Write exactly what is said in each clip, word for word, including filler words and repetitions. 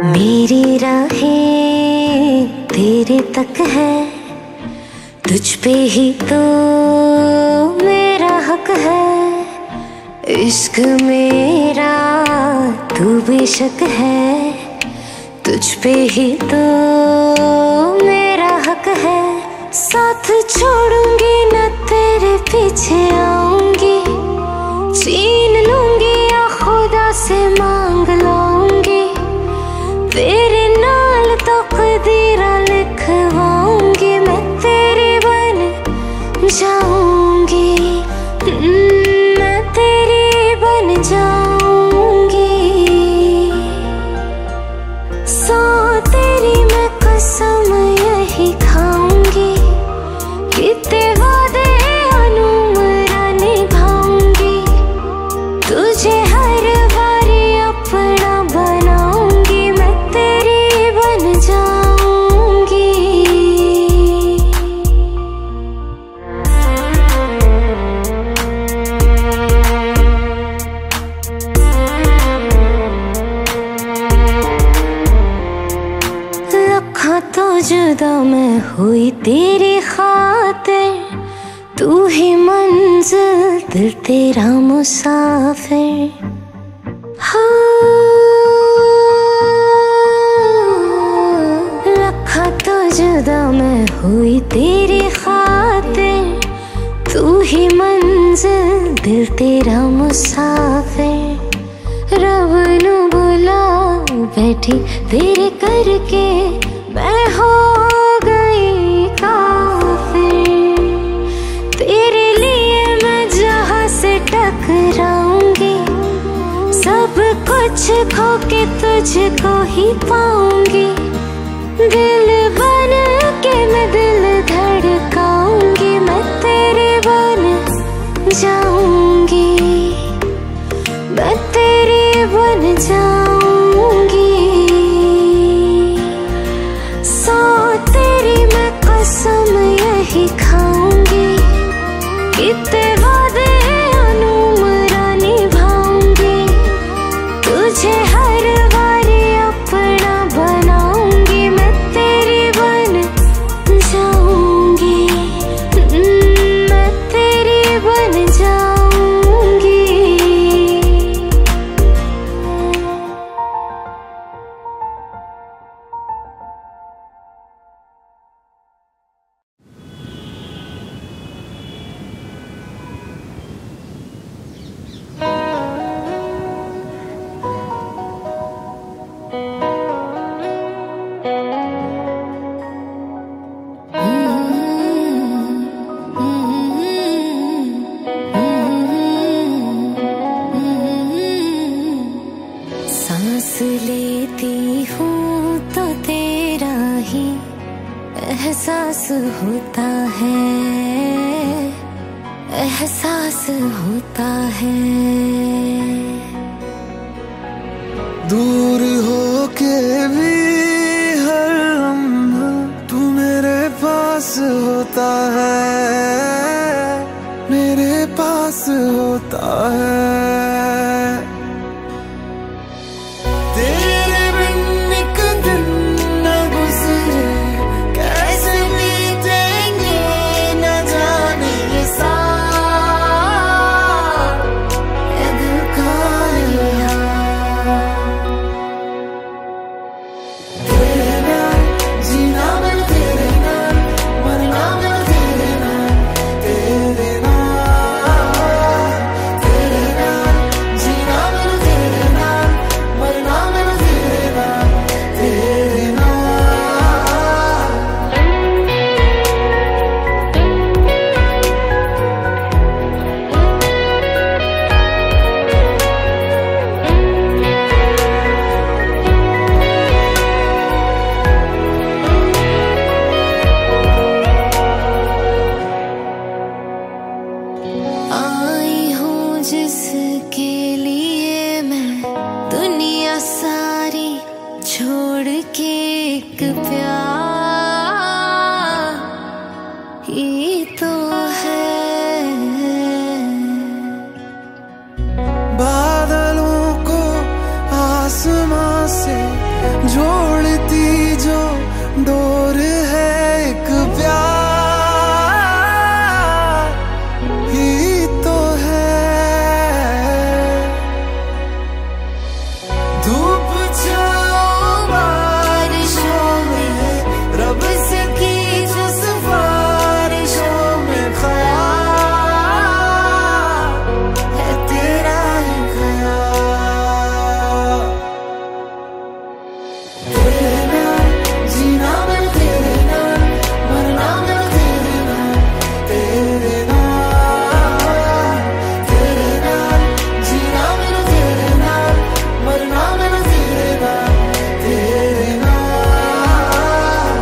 मेरी राहें तेरे तक है, तुझ पे ही तो मेरा हक है। इश्क मेरा तू बेशक है, तुझ पे ही तो मेरा हक है। साथ छोड़ूंगी न तेरे पीछे आऊंगी, छीन लूंगी या खुदा से मांग लाऊंगी। तेरे नाल तकदीरा लिखवाऊंगी, मैं तेरी बन जाऊंगी, मैं तेरी बन जाऊंगी। सौ तेरी मैं कसम यही खाऊंगी, कितने वादे अनुमरा निभाऊंगी। तुझे हर बारी अपना बनाऊंगी, मैं तेरी बन जाऊंगी। लखा तो जुदा मैं हुई तेरी खातिर, तू ही मंजिल दिल तेरा मुसाफिर। हाँ, लखा तो जुदा मैं हुई तेरी खातिर, तू ही मंजिल दिल तेरा मुसाफिर। रब नू बुला बैठी तेरे करके, मैं हो गई काफिर। तेरे लिए मैं जहां से टकराऊंगी, सब कुछ खो के तुझको ही पाऊंगी। दिल बन के मैं दिल धड़काऊंगी, मैं तेरे बन जाऊंगी, मैं तेरी बन जाऊंगी। सौ तेरी मैं कसम यही खाऊंगी, कितने वादे अनुमरा निभाऊंगी। तुझे हर बारी अपना बनाऊंगी, मैं तेरी बन जाऊंगी, मैं तेरी बन जाऊंगी। सांस लेती हूँ तो तेरा ही एहसास होता है, एहसास होता है। दूर हो के भी हर लम्हा तू मेरे पास होता है, मेरे पास होता है। तेरे बिन एक दिन न गुजरे, कैसे बीतेंगे न जाने ये साल, ये दिल का ये हाल। तेरे नाल जीना मैं तेरे नाल, मरना मैं तेरे नाल, तेरे नाल, तेरे नाल जीना मैं तेरे नाल, मरना मैं तेरे नाल, तेरे नाल। आई हूँ जिसके लिए मैं दुनिया सारी छोड़ के, एक प्यार ही तो है। बादलों को आसमां से जो तेरे नाल जीना मैनू तेरे नाल, मरना मैनू तेरे नाल, तेरे नाल, तेरे नाल जीना मैनू तेरे नाल, मरना मैनू तेरे नाल, तेरे नाल।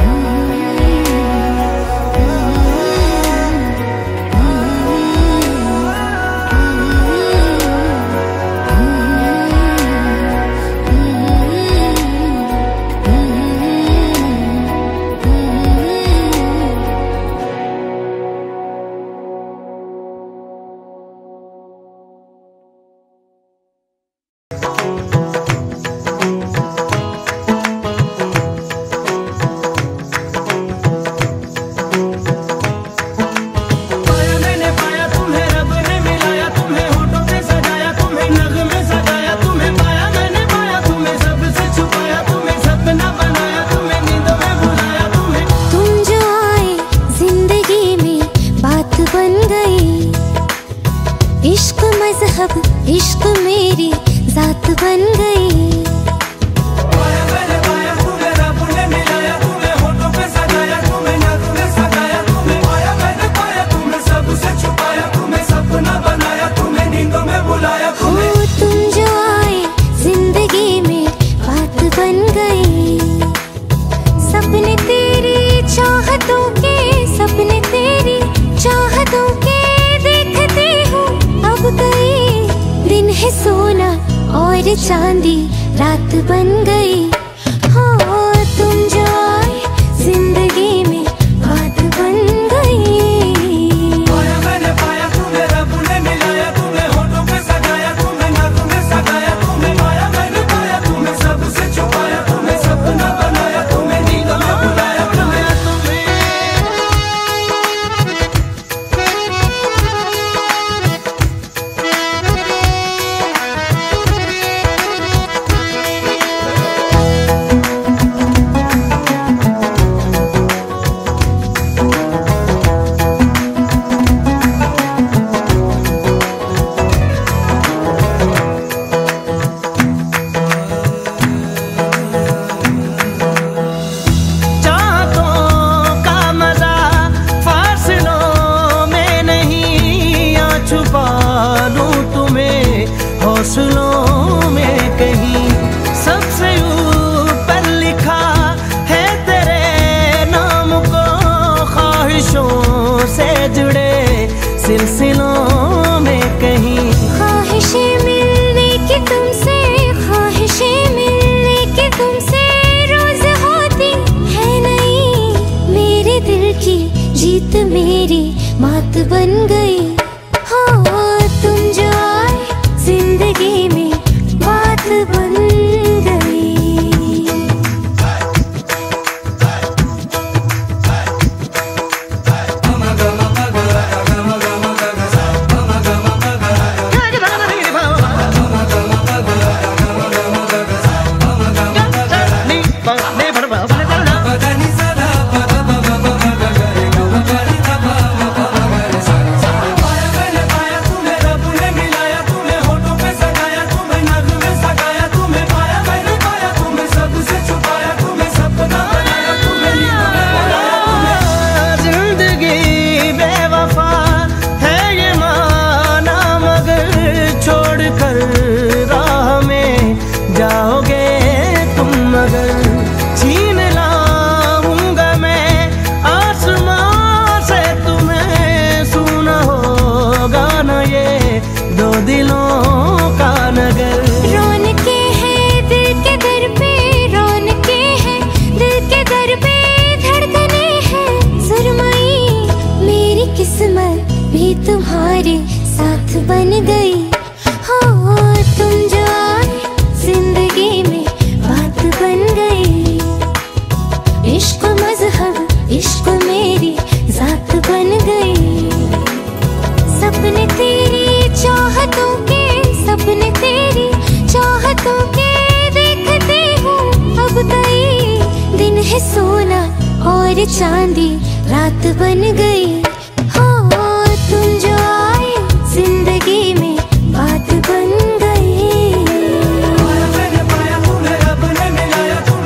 पाया मैंने पाया तुम्हें, रब ने मिलाया तुम्हें, होठों पे सजाया तुम्हें, नगमे सजाया तुम्हें, पाया मैंने पाया तुम्हें, सबसे छुपाया तुम्हें, सपना बनाया तुम्हें, नींदों में बुलाया तुम्हें। तुम जो आए जिंदगी में बात बन गई, इश्क मजहब इश्क मेरी जात बन गई। पाया मैंने पाया तुम्हें, रब ने मिलाया तुम्हें, होठों पे सजाया तुम्हें, नगमे सजाया तुम्हें, पाया मैंने पाया तुम्हें, सबसे छुपाया तुम्हें, सपना बनाया तुम्हें, नींदों में बुलाया हो तुम्हें। तुम जो आए जिंदगी में बात बन गई, सपने तेरी चाहतों के, सपने तेरी चाहतों के देखती हूँ अब कई दिन है सोना और चांदी रात बन गई। हो तुम जो आए जिंदगी में बात बन गई। पाया मैंने पाया तुम्हें, रब ने मिलाया तुम्हें, होठों पे सजाया तुम्हें, नगमे सजाया तुम्हें, पाया मैंने पाया तुम्हें, सबसे छुपाया तुम्हें, सपना बनाया तुम्हें, नींदों में बुलाया तुम्हें। चाहतों का मजा फासलों में नहीं, या छुपा लूं तुम्हें हौसलों में कहीं, सबसे ऊपर लिखा है तेरे नाम को, ख्वाहिशों से जुड़े सिलसिलों में कहीं। ख्वाहिशें मिलने की तुमसे, ख्वाहिशें मिलने की तुमसे रोज होती है नहीं, मेरे दिल की जीत मेरी मात बन गई। हो तुम जो आए जिंदगी में बात बन गई। पाया मैंने पाया तुम्हें, रब ने मिलाया तुम्हें, होठों पे सजाया तुम्हें, नगमे सजाया तुम्हें, पाया मैंने पाया तुम्हें, सबसे छुपाया तुम्हें, सपना बनाया तुम्हें, नींदों में बुलाया तुम्हें। जिंदगी बेवफा है ये माना, मगर छोड़ कर राह में जाओगे तुम, मगर छीन लाऊंगा मैं आसमां से तुम्हें, सुना होगा ना ये दो दिलों का नगर। रौनके हैं दिल के दर पे, रौनके हैं दिल के दर पे, धड़कने हैं सुरमई, मेरी किस्मत भी तुम्हारे साथ बन गई। हो तुम जो आए जिंदगी में बात बन गई, इश्क मजहब इश्क मेरी जात बन गई। सपने तेरी चाहतों के, सपने तेरी चाहतों के देखती हूँ अब कई दिन है सोना और चांदी रात बन गई। हो तुम जो आए जिंदगी में बात बन गई। पाया मैंने पाया तुम्हें, रब ने मिलाया तुम्हें,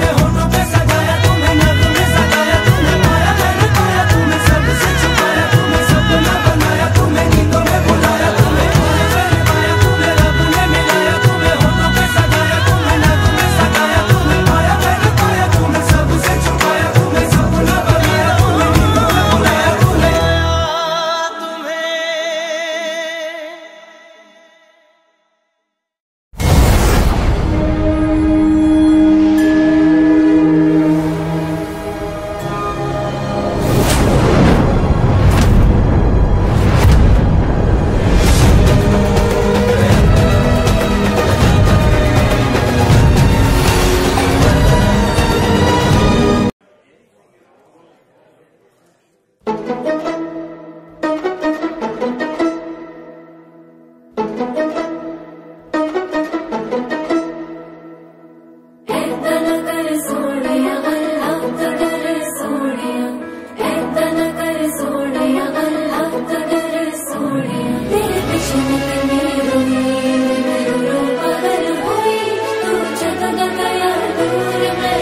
कर सोनिया अल्लाह कदर सोनिया ऐसा न कर सोनिया अल्लाह कदर सोनिया तेरे पीछे निकलने रोई मैं रो रो पागल हुई तू चला गया दूर मैं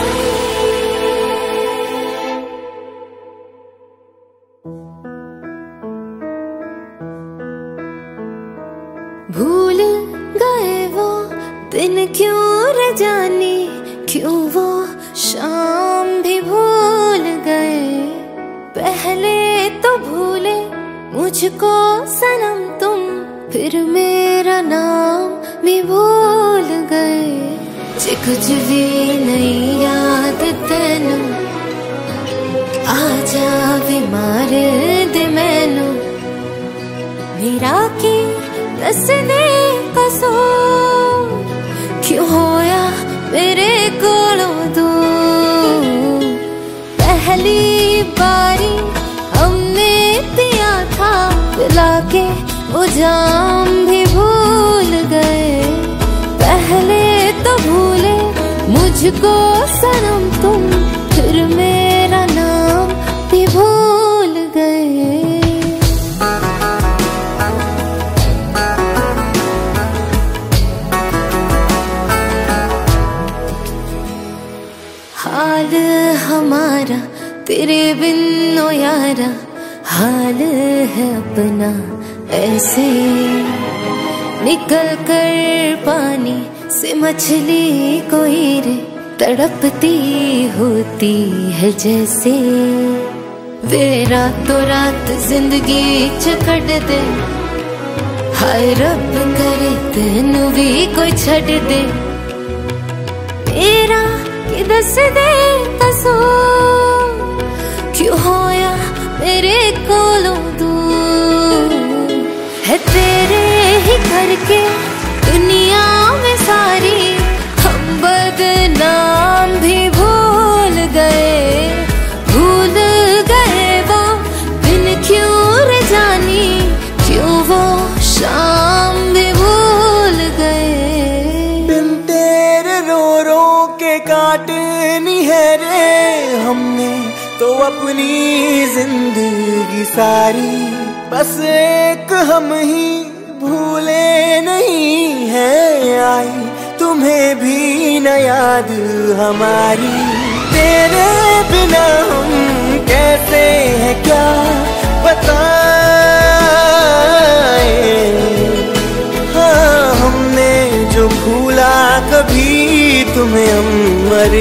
भूल गए वो दिन क्यों न जाने क्यों वो शाम भी भूल गए पहले तो भूले मुझको सनम तुम फिर मेरा नाम भी भूल गए जे कुछ भी नहीं याद तेनू आजा भी मार दे मैनू मेरा की दस दे कसूर क्यों होया मेरे कोलों दूर पहली बारी हमने पिया था पिला के वो जाम भी भूल गए पहले तो भूले मुझको सनम तुम फिर मेरा नाम भी भूल गए हाल हमारा तेरे बिन ओ यारा हाल है अपना ऐसे निकल कर पानी से मछली कोई रे तड़पती होती है जैसे वे रातों रात जिंदगी चकड़ दे हाय रब करे तेनू भी कोई छड़ दे मेरा कि दस दे कसूर क्यों होया मेरे कोलों दूर है तेरे ही करके दुनिया में सारी हम बदनाम भी भूल गए भूल गए वो दिन क्यों रे जानी क्यों वो शाम भी भूल गए बिन तेरे रो रो के काटनी है रे हमने तो अपनी जिंदगी सारी बस एक हम ही भूले नहीं है आई तुम्हें भी न याद हमारी तेरे बिना हम कैसे हैं क्या बताएं हाँ हमने जो भूला कभी तुम्हें हम मर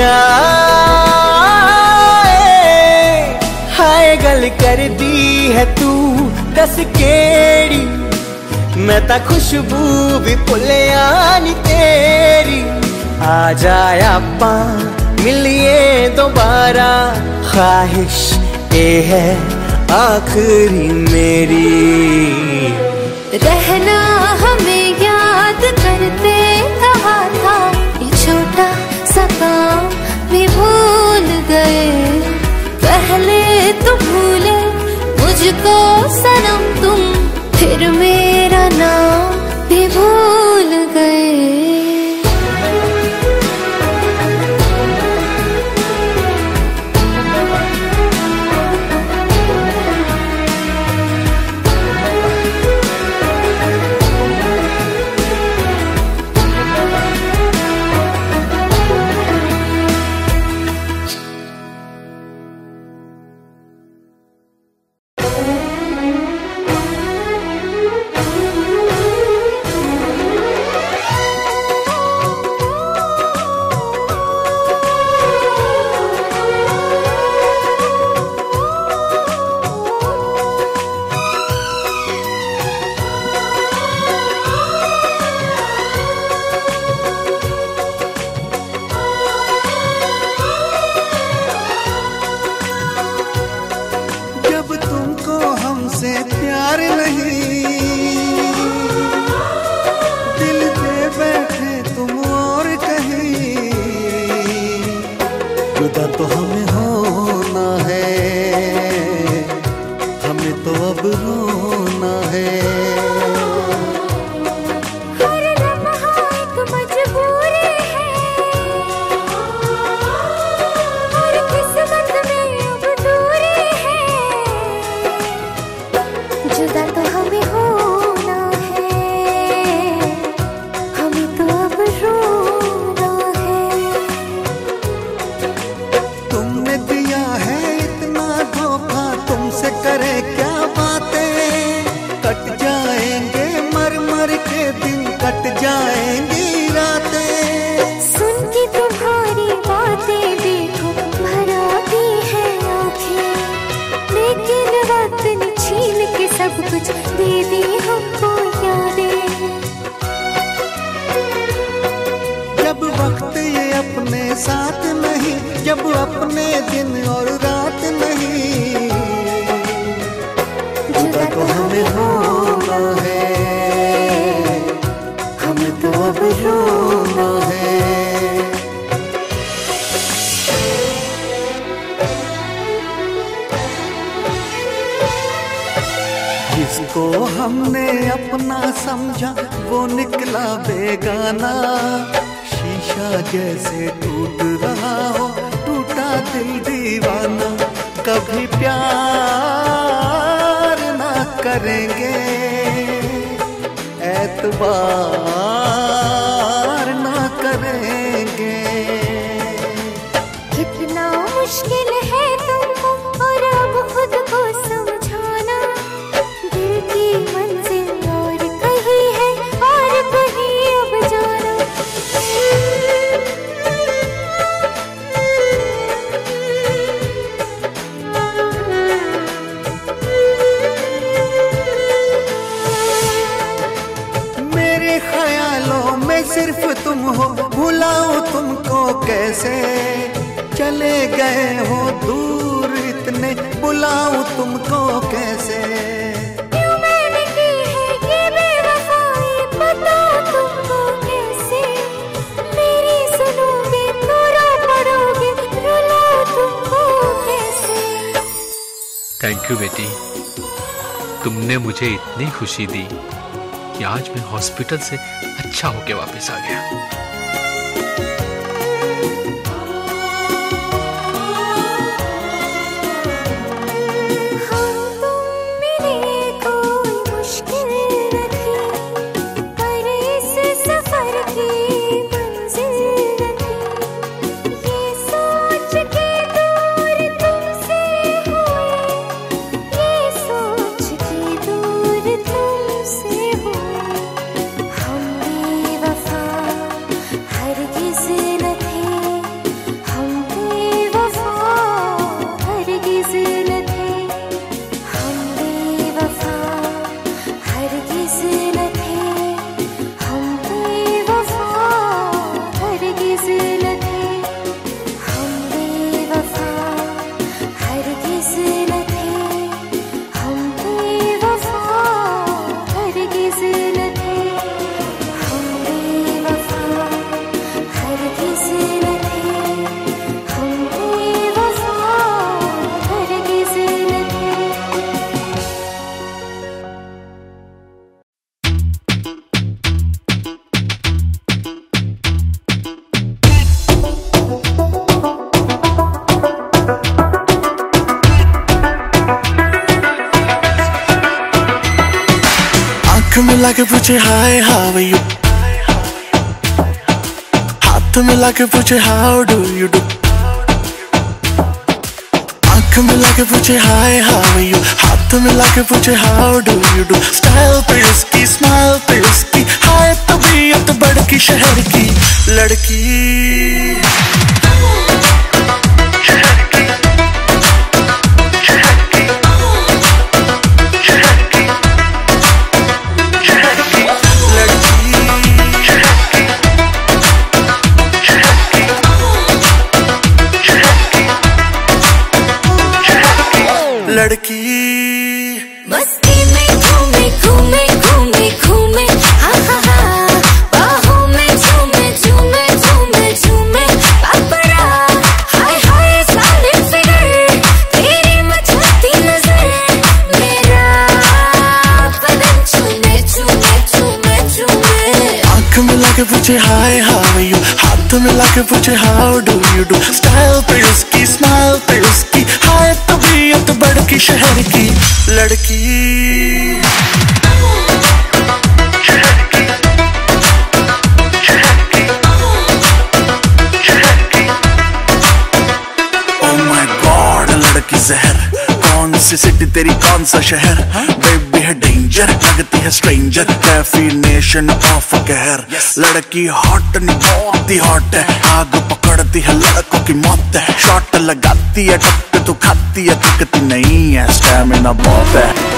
जाए हाय गल कर दी है तू दस केड़ी मैं ता खुशबू भी भुलिया नी तेरी आ जाए आपा मिलिए दोबारा ख्वाहिश ये है आखिरी मेरी रहना हमें याद करते कहा था ये छोटा सा काम भी भूल गए पहले तो भूले मुझको सनम तुम फिर मेरा नाम भी भूल गए जुदा तो हमें होना है, हमें तो अब रोना है। हर लम्हा एक मजबूरी है, साथ नहीं, जब अपने दिन और रात नहीं। जुदा तो हमें होना है, हमें तो अब रोना है। जिसको हमने अपना समझा वो निकला बेगाना। शीशा जैसे टूट रहा हो, टूटा दिल दीवाना। कभी प्यार ना करेंगे, एतबार ना करेंगे। कितना मुश्किल है तुमको और अब खुद को समझाना। दिल की मंजिल और कहीं है और कहीं अब जाना। मेरे ख्यालों में सिर्फ तुम हो, भुलाऊं तुमको कैसे। चले गए हो दूर इतने, बुलाऊं तुमको कैसे। क्यों मैंने की है ये बेवफाई, बताओ तुमको कैसे। मेरी सुनोगे तो रो पड़ोगे, रुलाऊं तुमको कैसे। थैंक यू बेटी, तुमने मुझे इतनी खुशी दी कि आज मैं हॉस्पिटल से अच्छा होके वापस आ गया। मिला के पूछे हाय हाउ आर यू, हाथ मिला के पूछे हाउ डू यू डू। आंख मिला के पूछे हाय हाउ आर यू, हाथ मिला के पूछे how do you do. Style पे उसकी, स्माइल पे उसकी, हाय तबीयत बड़की शहर की लड़की। लड़की मस्ती में घूमे घूमे घूमे घूमे, हा हा हा। बाहों में झूमे झूमे झूमे झूमे, पापरा हाय हाय साइलेंट फिगर। तेरी मचलती नजर, मेरा बदन चूमे चूमे चूमे चूमे। आंख मिला के पूछे हाय हाउ आर यू, हाथ मिला के पूछे how do you do. Style पे उसकी, स्माइल पे उसकी, हाय तबीयत बड़की शहर की लड़की। Oh my God, लड़की जहर। कौन सी सिटी तेरी, कौन सा शहर। बेबी है डेंजर, लगती है स्ट्रेंजर, डेफिनेशन ऑफ कहर। लड़की हॉट नहीं, बहुत ही हॉट है। आग पकड़ती है, लड़कों की मौत है। शॉट लगाती है, टक्कर तो खाती है, दिखती नहीं है, स्टैमिना बहुत है।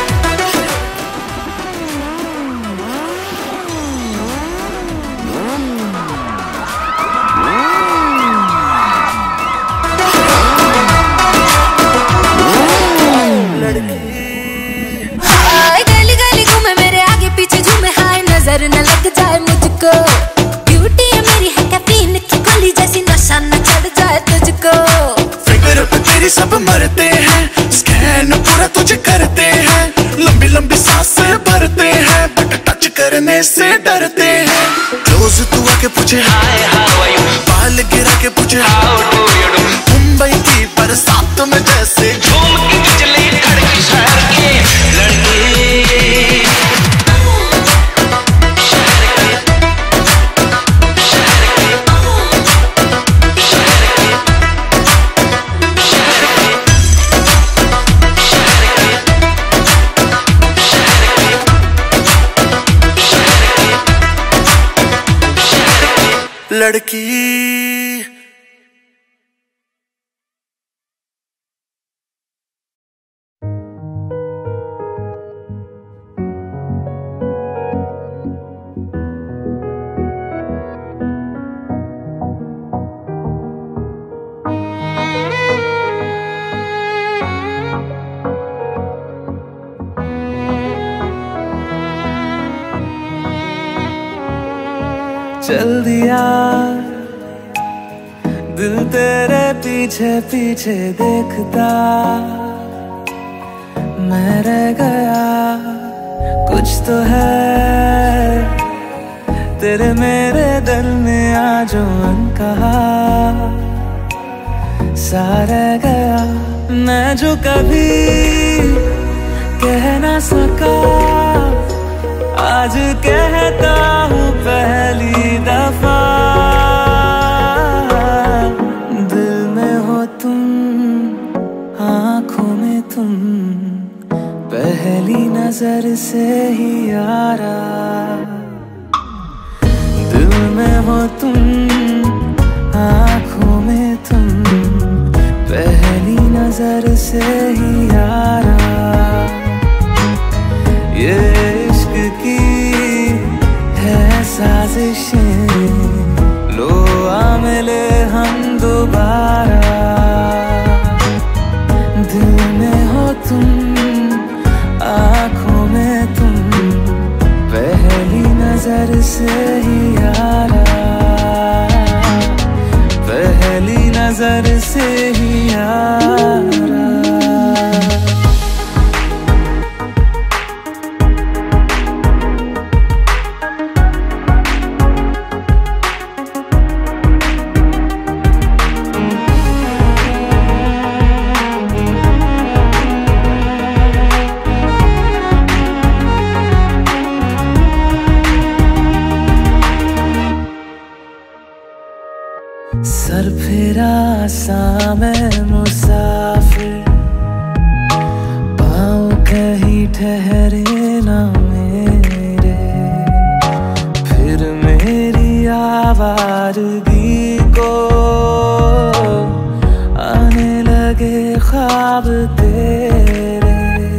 बाकी सब मरते हैं, स्कैन पूरा तुझे करते हैं, लंबी लंबी सांसें भरते हैं, बट टच करने से डरते हैं। क्लोज तू आके पूछे हाय हाउ आर यू, बाल गिरा के पूछे how do you do, Mumbai की बरसात में जैसे झूम की बिजली कड़की शहर की लड़की। लड़की चल दिया दिल तेरे पीछे पीछे देखता, मैं रह गया कुछ तो है तेरे मेरे दरमियां जो अनकहा सा रह गया। मैं जो कभी कह ना सका आज कहता हूँ पहली दफा, दिल में हो तुम आँखों में तुम, पहली नजर से ही यारा। दिल में हो तुम आँखों में तुम, पहली नजर से ही यारा। ये इश्क की है साजिशें, लो आ मिले हम दोबारा। दिल में हो तुम आँखों में तुम, पहली नजर से ही यारा, पहली नजर से ही यारा। सर फिरा सा मैं मुसाफिर, पाँव कहीं ठहरे ना मेरे, फिर मेरी आवारगी को आने लगे ख्वाब तेरे।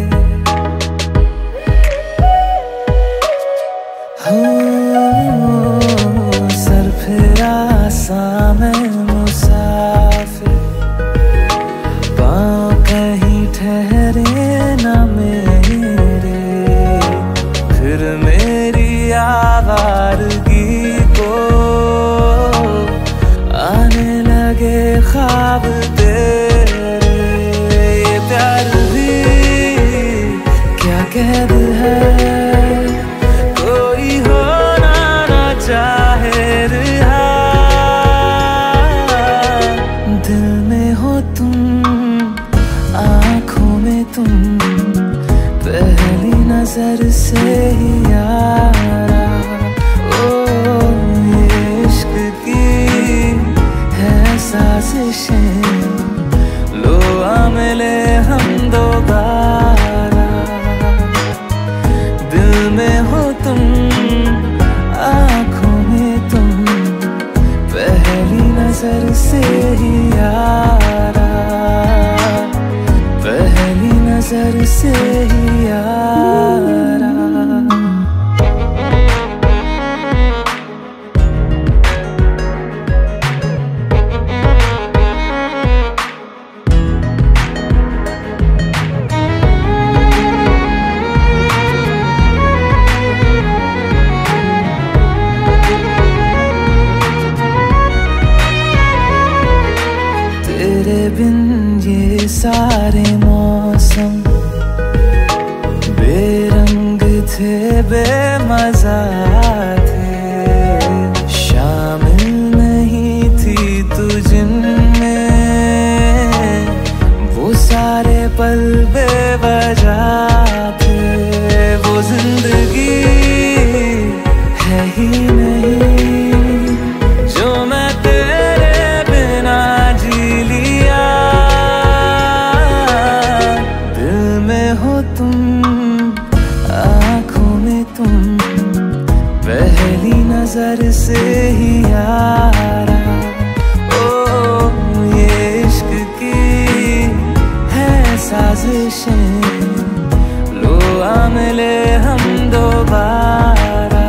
हूँ सर फिरा सा मैं मुसाफिर, पाँव कहीं ठहरे ना मेरे, फिर मेरी आवारगी को आने लगे ख्वाब तेरे। ये प्यार भी क्या कैद है, कोई होना ना चाहे रिहा। दिल में हो तुम आँखों में तुम, पहली नजर से ही यारा। ओ ये इश्क की है साजिशें, लो आ मिले हम दोबारा। दिल में हो तुम आँखों में तुम, पहली नजर से ही यारा, पहली नजर से ही यारा। तेरे बिन ये सारे मौसम बेरंग थे, बेमजा थे, शामिल नहीं थी तू जिनमें, वो सारे पल बेवजह थे, वो जिंदगी है ही नहीं जो मैं तेरे बिना जी लिया। दिल में हो तुम, आँखों में तुम, पहली नजर से ही यारा। ओ ये इश्क की है साजिशें, लो आ मिले हम दोबारा।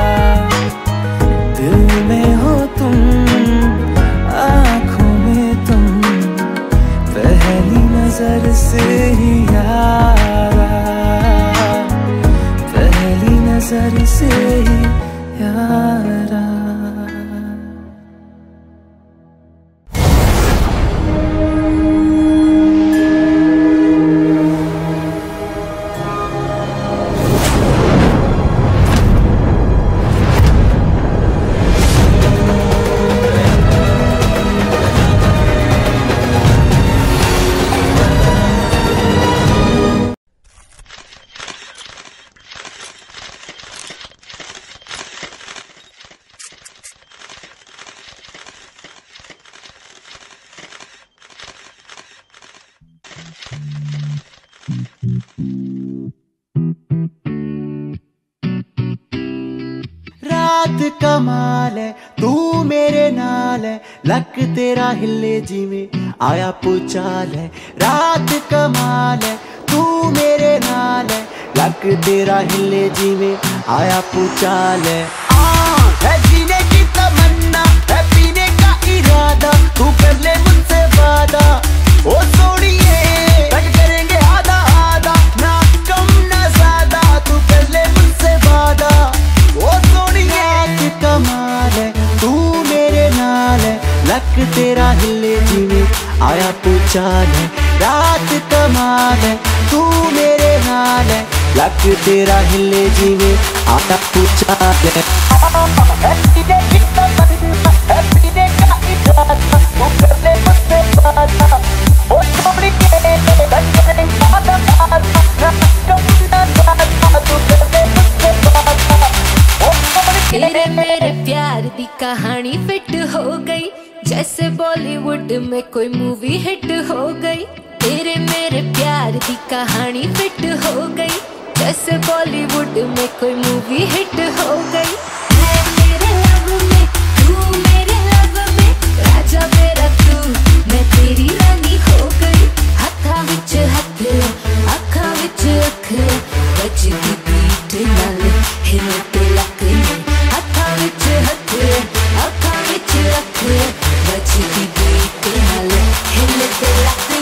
दिल में हो तुम, आँखों में तुम, पहली नजर से ही यारा, पहली नजर से ही यारा। रात कमाल है, तू मेरे नाल है, लक तेरा हिले जिਵੇਂ आया पुचाल है। रात कमाल है, तू मेरे नाल है, लक तेरा हिले जिਵੇਂ आया पुचाल है। आ है जीने की तमन्ना, है पीने का इरादा, तू कर ले मुझसे वादा। ओ सोनिए तक करेंगे आधा आधा, ना कम ना ज्यादा, तू कर ले मुझसे वादा। ओ सोनिए कमाल है, तू मेरे नाल है, लक तेरा हिले जिਵੇਂ आया पुचाल है। रात कमाल है, तू मेरे नाल है, लक तेरा हिले जिਵੇਂ आया पुचाल है। है पीने की तमन्ना, है पीने का इरादा, तू कर ले मुझसे वादा। ओ सोनिए तक करेंगे आधा आधा, ना कम ना ज्यादा, तू कर ले मुझसे वादा। तेरे मेरे प्यार दी कहानी फिट हो गई, जैसे बॉलीवुड में कोई मूवी हिट हो गई। तेरे मेरे प्यार दी कहानी फिट हो गई, जैसे बॉलीवुड में कोई मूवी हिट हो गई। मैं मेरे लव में, तू मेरे लव में, राजा मेरा तू, मैं तेरी रानी हो गई। हत्था विच हत्थ, अखा विच अख, बजदी बीट नाल हिलते लक ने। हत्था विच हत्थ, अखा विच अख, बजदी बीट नाल हिलते लक ने।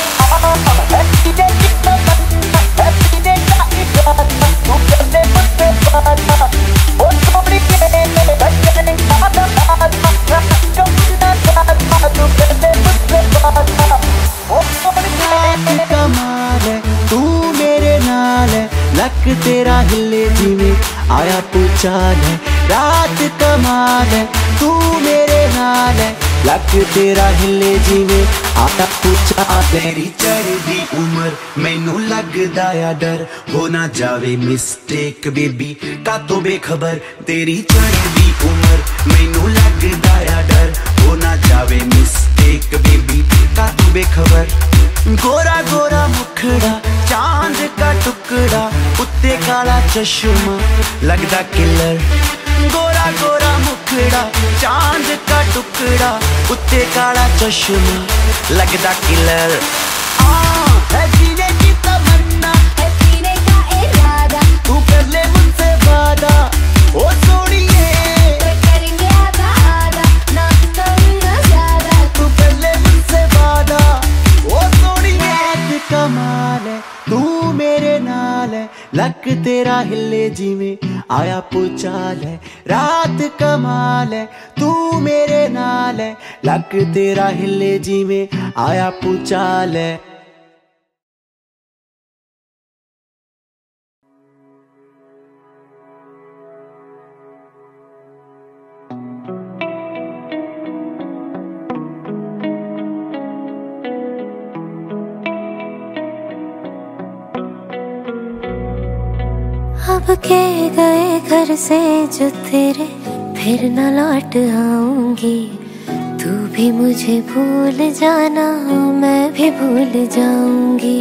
कमाल है, तू मेरे नाल है, लक तेरा हिले जिਵੇਂ आया पुचाल है। रात कमाल है, तू मेरे नाल है, लक तेरा हिले जिਵੇਂ आया पुचाल। तेरी चढ़दी उम्र मैनू लगदा आ डर, हो ना जावे मिस्टेक बेबी कातों बेखबर। तेरी चढ़दी उम्र मैनू लगदा आ डर, हो ना जावे मिस्टेक बेबी कातों बेखबर। गोरा गोरा मुखड़ा, चांद का टुकड़ा, उत्ते काला चश्मा लगदा किलर। गोरा गोरा मुखड़ा, चांद का टुकड़ा, उत्ते काला चश्मा लगदा किलर। आ है जीने की तमन्ना, है पीने का इरादा, तू कर ले मुझसे वादा। ओ सोनिए करेंगे आधा आधा, ना कम ना ज्यादा, तू कर ले मुझसे वादा। ओ सोनिए कमाल है, तू मेरे नाल है, लक तेरा हिले जिਵੇਂ आया पुचाल है। रात कमाल है, तू मेरे नाल है, लक तेरा हिले जिਵੇਂ आया पुचाल है। अब के गए घर से जो तेरे फिर न लौट आऊंगी। तू भी मुझे भूल जाना, मैं भी भूल जाऊंगी।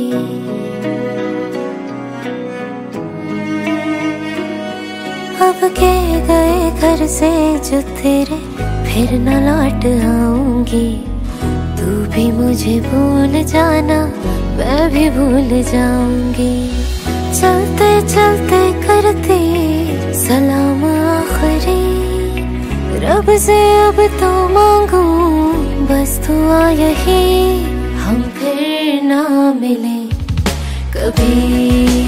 अब के गए घर से जो तेरे फिर न लौट आऊंगी। तू भी मुझे भूल जाना, मैं भी भूल जाऊंगी। चलते चलते करती सलाम आखिरी, रब से अब तो मांगू बस दुआ यही। हम फिर ना मिले कभी,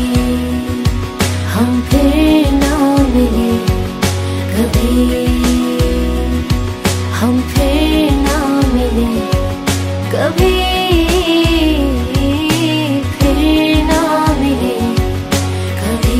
हम फिर ना मिले कभी, हम फिर ना मिले कभी, फिर ना मिले कभी।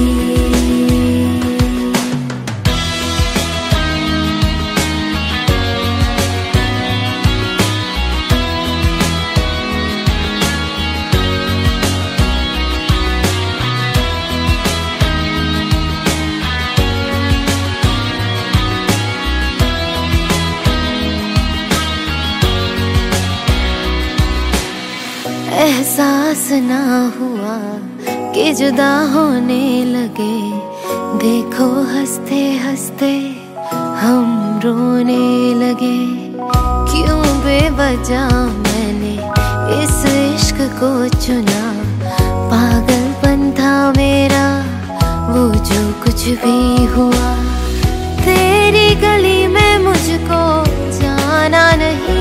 एहसास ना हुआ कि जुदा होने लगे। देखो हंसते हंसते हम रोने लगे। क्यों बेवजह मैंने इस इश्क को चुना। पागलपन था मेरा वो जो कुछ भी हुआ। तेरी गली में मुझको जाना नहीं।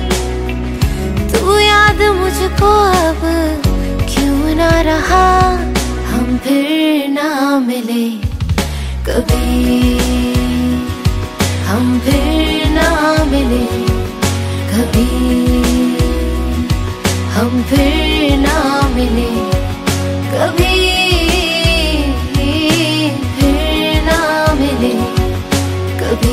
तू याद मुझको अब क्यों ना रहा। हम फिर ना मिले कभी, हम फिर ना मिले कभी, हम फिर ना मिले कभी, फिर ना मिले कभी।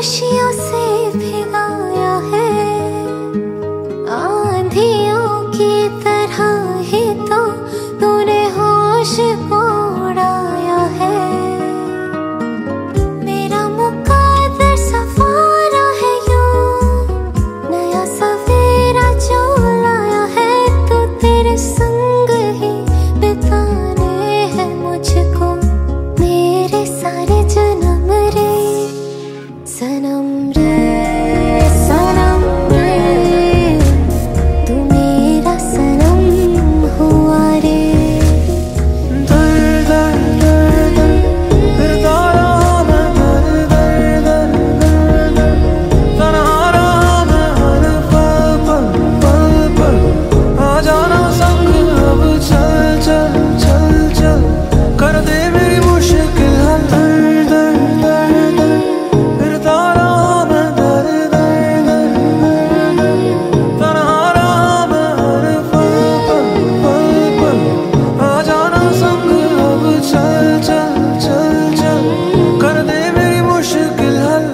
खुशियों से भिगाया है, आंधियों की तरह ही तो तूने होश को उड़ाया है। मेरा मुकद्दर सफारा है यूं, नया सवेरा जो लाया है, तो तेरे संग ही बिताने हैं मुझको मेरे सारे जन्म रे। सनम रे सनम रे, तू मेरा सनम हुआ रे। दर दर दर दर फिरता रहा मैं, दर दर दर दर दर तन्हा रहा मैं हर पल पल पल पल। आ जाना संग अब चल चल चल चल, कर दे मेरी मुश्किल हल। दर दर दर दर फिरता रहा मैं, दर दर दर दर तन्हा रहा मैं हर पल पल पल पल। आ जाना संग अब चल चल चल चल, कर दे मेरी मुश्किल हल।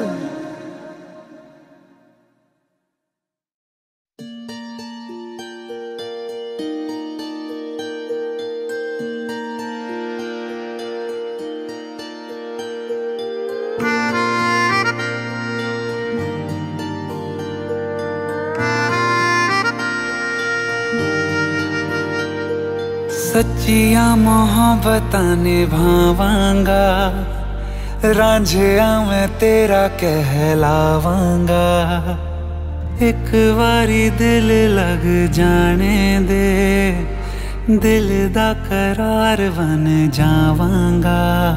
सच्चिया मोहब्बतां निभावांगा, रांझिया मैं तेरा कहलावांगा। एक बारी दिल लग जाने दे, दिल दा करार बन जावांगा।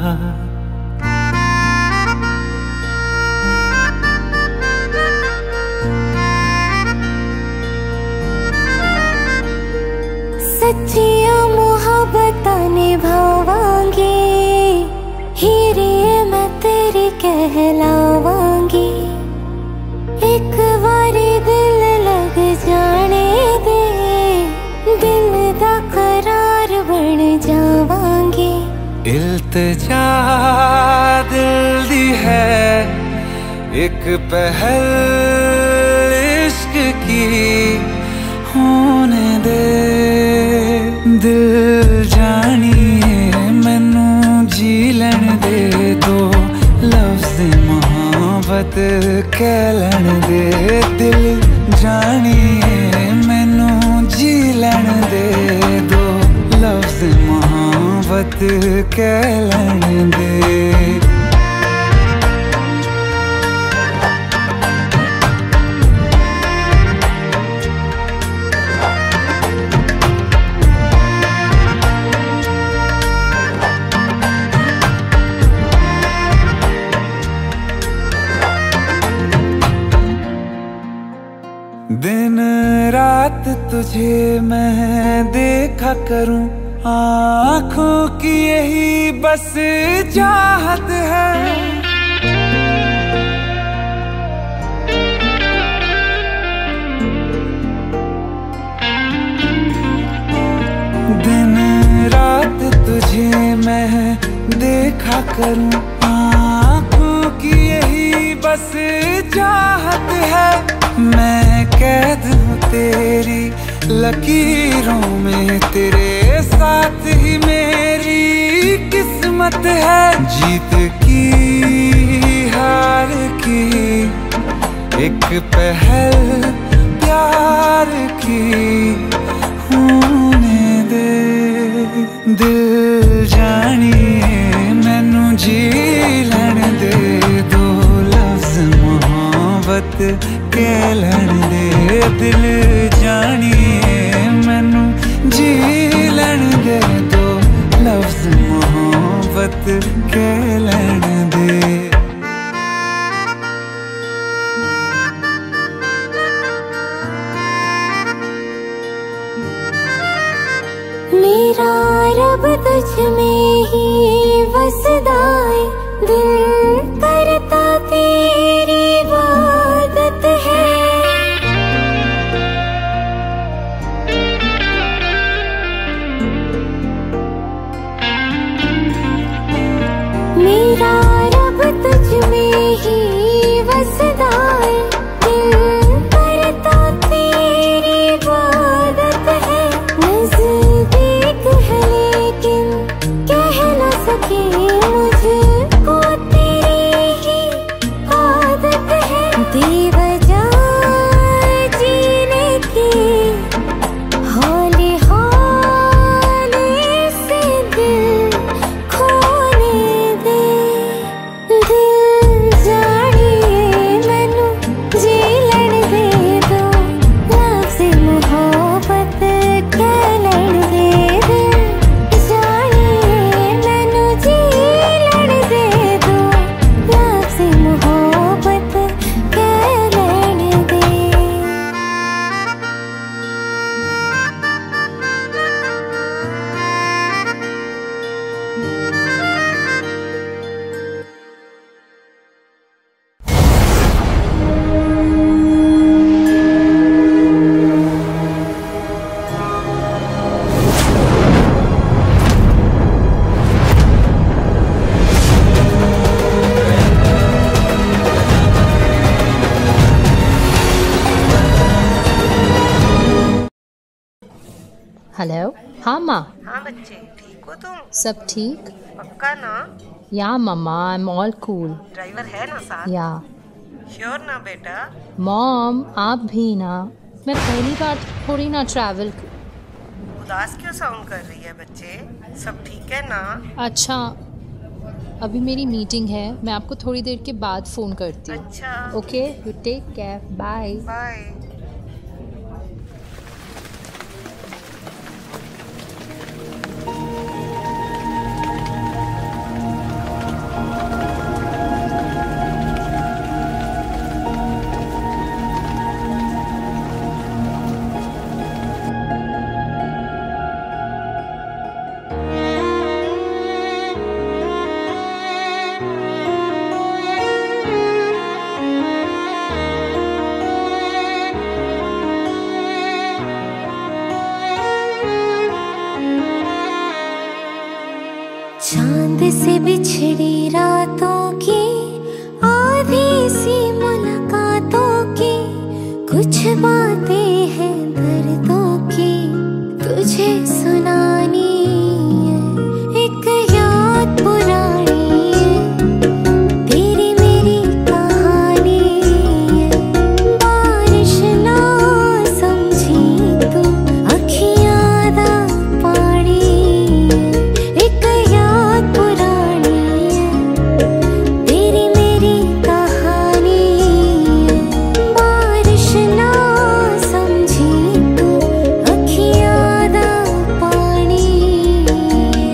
सच्चिया मोहब्बतां निभावांगी, हीरे मैं तेरी कहलावांगी। एक बारी दिल लग जाने दे, दिल दा करार बन जावांगी। इल्तिजा दिल दी है एक पहल इश्क की, होने दे दिल जानिए मैनू जी लैन दे। दो लफ्ज़ मोहब्बत कह लैन दे, दिल जानिए मैनू जी लैन दे। दो लफ्ज़ मोहब्बत कह लैन दे। दिन रात तुझे मैं देखा करूं, आँखों की यही बस चाहत है। दिन रात तुझे मैं देखा करूं, आँखों की यही बस चाहत है। मैं कैद हूँ तेरी लकीरों में, तेरे साथ ही मेरी किस्मत है। जीत की हार की एक पहल प्यार की, होने दे दिल जानिए मैनू जी लैन दे। दो लफ्ज़ मोहब्बत कह लैन दे, दिल जानिए मैनू जी लैन दे। दो लफ्ज़ मोहब्बत कह लैन दे। मेरा रब तुझ में ही वसदा है, दिल करता तेरी इबादत है। मेरा रब तुझ में ही वस कि मुझको तेरी ही आदत है बेवजह जीने की। हौले हौले से दिल खोने दे, दिल जानिए मैनू जी लड़ दे दो, लफ्ज़ मोहब्बत कह लड़ दे, दिल जानिए मैनू जी लड़ दे दो, लफ्ज़ मोहब्बत कह लड़ दे। हेलो। हाँ माँ। हाँ बच्चे, ठीक हो तुम? सब ठीक? पक्का ना? या mama, I am all cool. Driver है ना साथ? या। श्योर ना बेटा? मॉम आप भी ना, मैं पहली बार थोड़ी ना ट्रैवल। उदास क्यों साउंड कर रही है बच्चे? सब ठीक है ना? अच्छा, अभी मेरी मीटिंग है, मैं आपको थोड़ी देर के बाद फ़ोन करती हूँ। अच्छा okay, you take care, bye. Bye. चांद से बिछड़ी रातों की आधी सी मुलाकातों की कुछ बातें हैं दर्दों की तुझे सुनानी है। एक याद पुरानी है, तेरी मेरी कहानी है। बारिश ना समझी तू, अखियाँ दा पानी है। एक याद पुरानी है, तेरी मेरी कहानी है। बारिश ना समझी तू, अखियाँ दा पानी है।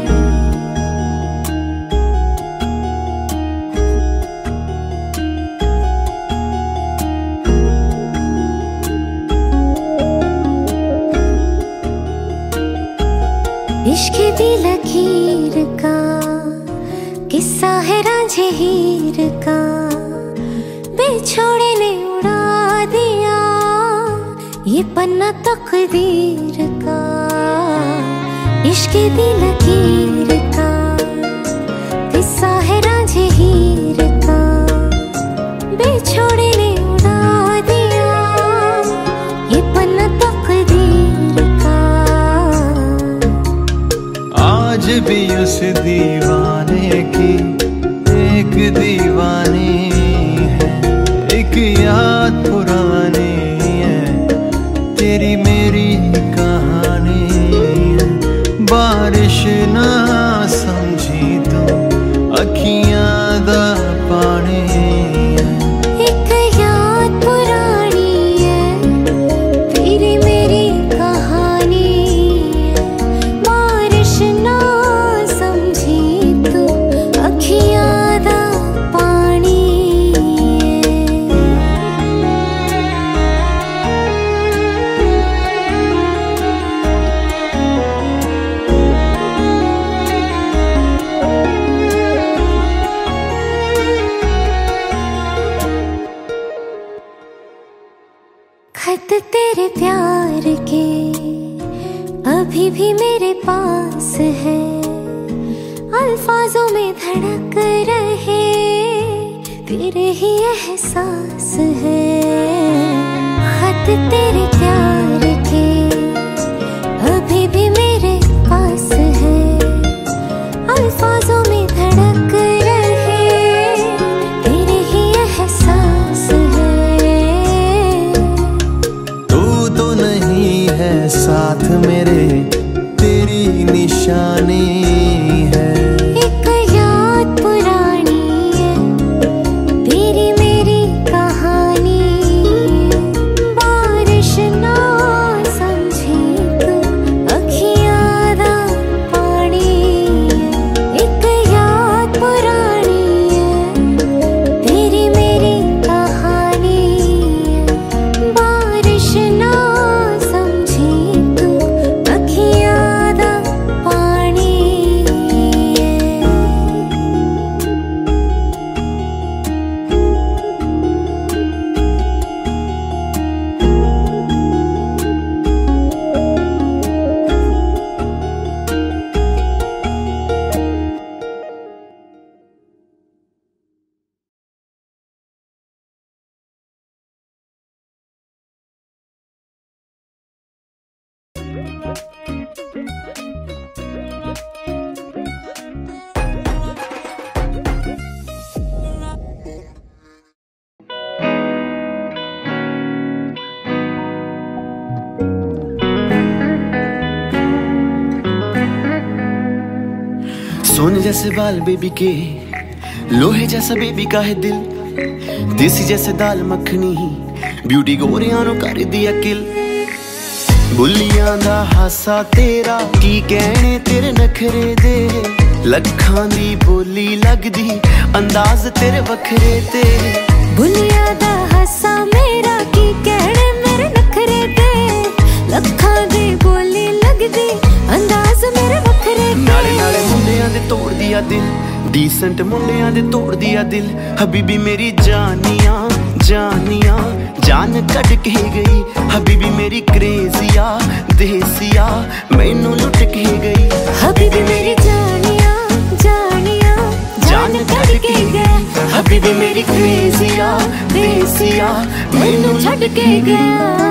इश्क दी लकीर का किस्सा है रांझे हीर का, बेछोड़े ने उड़ा दिया ये पन्ना तकदीर का। इश्क दी लकीर का किस्सा है रांझे हीर का, बेछोड़े ने उड़ा दिया ये पन्ना तकदीर का। आज भी उस दीवाने की एक दीवानी है, एक याद पुरानी है, तेरी मेरी कहानी है। बारिश ना समझी तो अखियाँ दा पानी है। एक याद पुरानी है, तेरी मेरी कहानी है। बारिश ना समझी तू, अखियाँ दा पानी है। खत तेरे प्यार के अभी भी मेरे पास है, अल्फाजों में धड़क रहे तेरे ही एहसास है। खत तेरे प्यार के अभी भी मेरे पास है, अल्फाजों निशाने हैं। एक याद पुरानी है, तेरी मेरी कहानी, बारिश ना समझी तू, अखियां दा पानी है। एक याद पुरानी है, तेरी मेरी कहानी है, बारिश ना समझी तू, अखियां दा पानी है। सोने जैसे बाल बेबी के, लोहे जैसा बेबी का है दिल, देसी जैसे दाल मखनी, ब्यूटी गोरियां नु कर दिया किल। बुलियां दा हासा तेरा, की कहने तेरे नखरे दे, लखां दी बोली लगदी, अंदाज तेरे वखरे ते। बुलिया दा हासा मेरा, की कहने मेरे नखरे दे, लखां दी बोली लगदी, अंदाज मेरे वखरे ते। नाले नाले मुंडियां दे तोड़ दिया दिल, डीसेंट मुंडियां दे तोड़ दिया दिल, हबीबी मेरी जानिया जानिया जान कट के गई, हबीबी मेरी क्रेजिया देसिया मैनू लुट के गई। हबीबी मेरी जानिया जानिया जान कट के गया, हबीबी मेरी क्रेजिया देसिया मैनू छड़ के गया।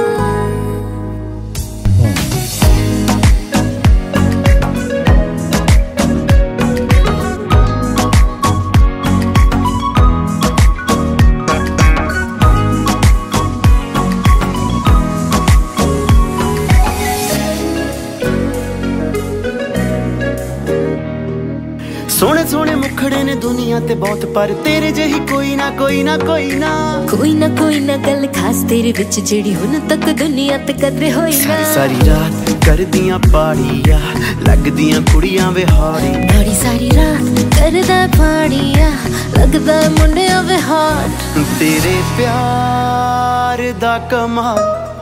सोने सोने मुखड़े ने दुनिया ते बहुत, पर तेरे जही कोई ना कोई ना कोई ना कोई ना कोई ना गल खास तेरे विच जेड़ी हुन तक दुनिया ते कदे होई ना। सारी सारी रात कर दियां पाड़िया, लगदियां कुड़ियां विहाड़ी, बड़ी सारी रात करदा पाड़िया, लगदा मुंडिया विहार। तेरे प्यार दा कमाल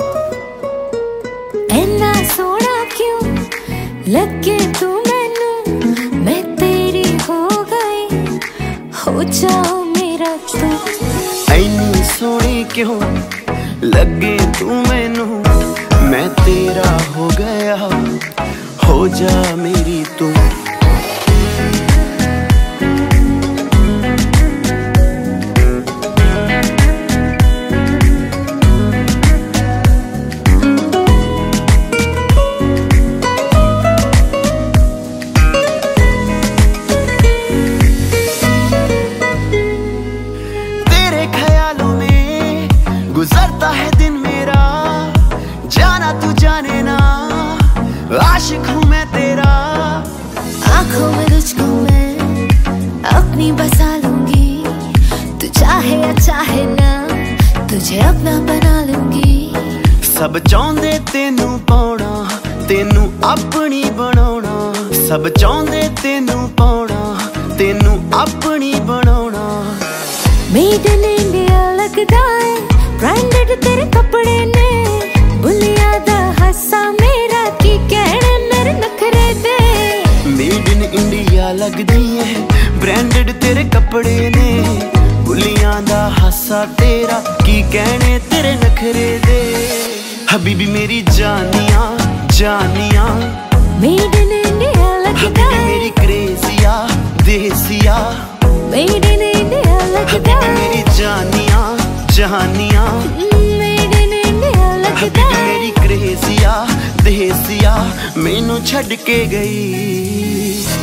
ऐना सोना क्यों लगे तू मैनू, मैं तेरी हो गई, हो जाओ मेरा तू। ऐनी सोनी क्यों लगे तू मैनू, मैं तेरा हो गया, हो जा मेरी तू। गुजरता है दिन मेरा, जाना तू जाने ना, आशिक हूँ मैं तेरा। आँखों में तुझको मैं अपनी बसा लूंगी, तू चाहे या चाहे ना, तुझे अपना बना लूंगी। सब चाहते तेनू पाउना, तेनू अपनी बनाउना, सब चाहते तेनू पाउना, तेनू अपनी बनाउना। मेड इन इंडिया लगदा है, ब्रांडेड तेरे कपड़े ने, बुलिया दा हासा मेरा, की कहने मेरे नखरे दे। मेड इन इंडिया लगदी है, ब्रांडेड तेरे कपड़े ने, बुलियां दा हासा तेरा, की कहने तेरे नखरे दे। हबीबी मेरी जानिया जानिया, मेड इन इंडिया लगदा हबीबी है, मेरी क्रेजिया देसिया, मेड इन इंडिया लगदा हबीबी है, मेरी जानिया जहानिया, मेड इन इंडिया लगदा हबीबी है। मेरी क्रेजिया देसिया मैनू छड़ के गई।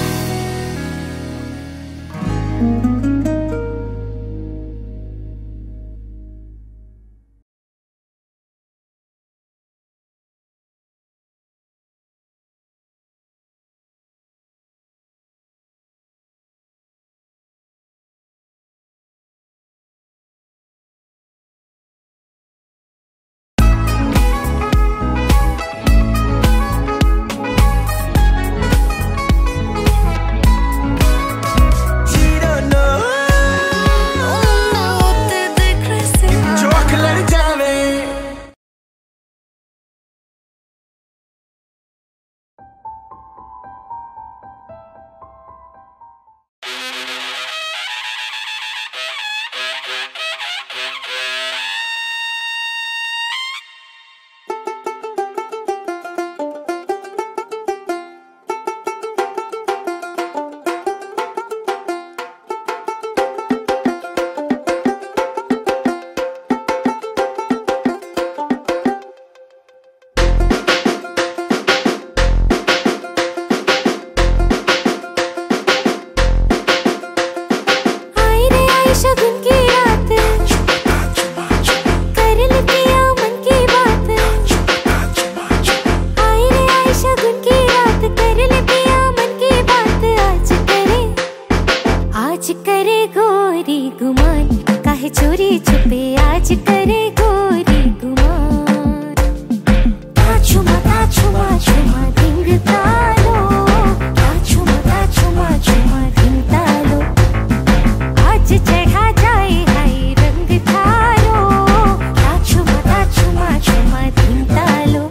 गुमान, काहे चोरी छुपे आज करे गोरी गुमान। ताछुमा ताछुमा छुमा धिंग तालो, ताछुमा ताछुमा छुमा धिंग तालो, आज चढ़ा जाए हाय रंग थारो, ताछुमा ताछुमा छुमा धिंग तालो।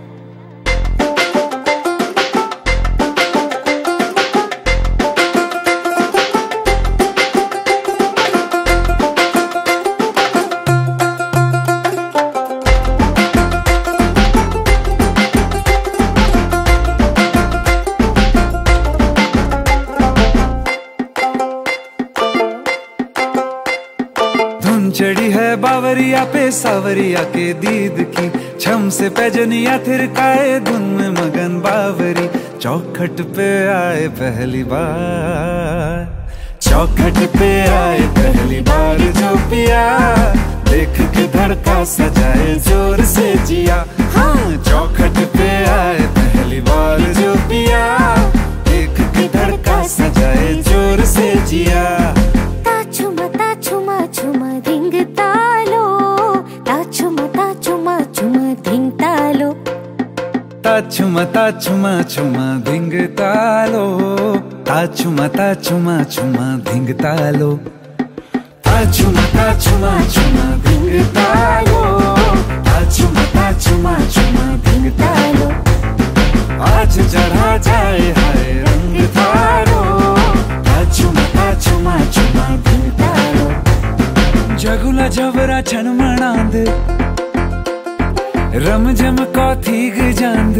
चढ़ी है बावरिया पे सावरिया के दीद की, छम से पैजनिया थिरकाए धुन में मगन बावरी। चौखट पे आए पहली बार, चौखट पे आए पहली बार जो पिया, देख के धड़का सजाए जोर से जिया। हाँ चौखट पे आए पहली बार जो पिया, देख के धड़का सजाए जोर से जिया। ताछुमा ताछुमा छुमा धिंग तालो, ताछुमा ताछुमा छुमा धिंग तालो, ताछुमा ताछुमा छुमा धिंग तालो, ताछुमा ताछुमा छुमा धिंग तालो, ताछुमा ताछुमा छुमा धिंग तालो, ताछुमा ताछुमा छुमा धिंग तालो, आज चढ़ा जाए हाय रंग थारो, ताछुमा ताछुमा छुमा धिंग तालो। जगुला जबरा छन मणांद, रम जम कौथीग जांद,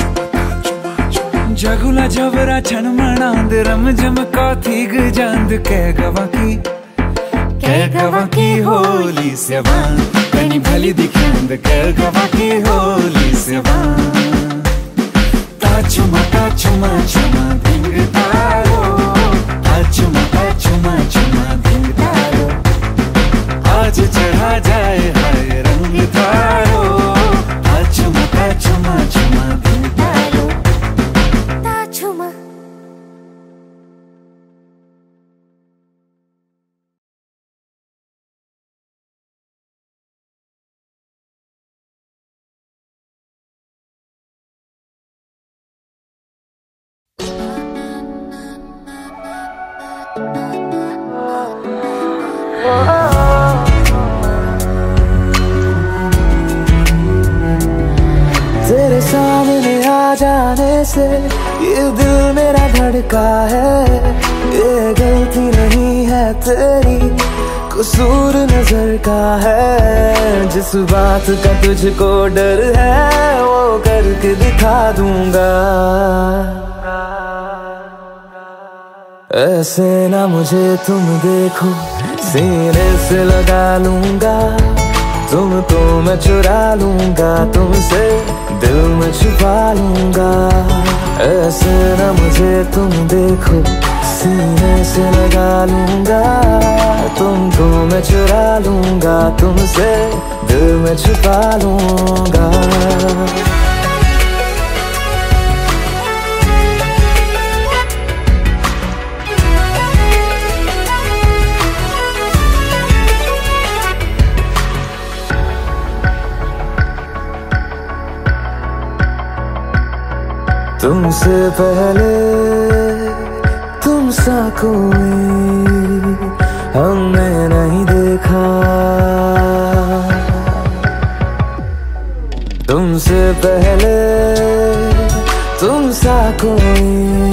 जगुला जबरा छन मणांद, रम जम कौथीग जांद। कह गवा की कह गवा की होली से वान, कनी भली दिखांद। कह गवा की होली से वान, ताछुमा ताछुमा छुमा धिंग तालो, ताछुमा ताछुमा छुमा धिंग तालो, आज चढ़ा जाए हाय रंग थारो, ताछुमा ताछुमा छुमा धिंग तालो, ताछुमा। तेरे सामने आ जाने से ये दिल मेरा धड़का है, ये गलती नहीं है तेरी, कसूर नजर का है। जिस बात का तुझको डर है वो करके दिखा दूंगा। ऐसे ना मुझे तुम देखो, सीने से लगा लूंगा, तुमको मैं चुरा लूंगा, तुमसे दिल में छुपा लूंगा। ऐसे ना मुझे तुम देखो, सीने से लगा लूंगा, तुमको मैं चुरा लूंगा, तुमसे दिल में छुपा लूंगा। तुमसे पहले तुम सा कोई हमने नहीं देखा, तुमसे पहले तुम सा कोई